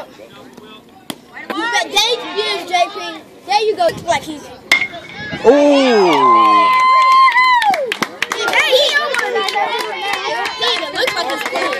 out. There you is, JP. There you go. Like he's. Ooh. Hey, he almost. It looks like he's